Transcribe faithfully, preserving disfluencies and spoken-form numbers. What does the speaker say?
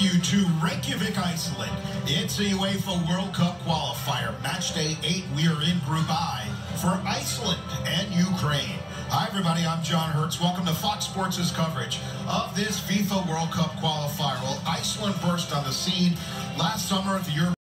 you to Reykjavik, Iceland. It's a UEFA World Cup qualifier. Match day eight, we are in Group I for Iceland and Ukraine. Hi, everybody. I'm John Hertz. Welcome to Fox Sports' coverage of this FIFA World Cup qualifier. Well, Iceland burst on the scene last summer at the European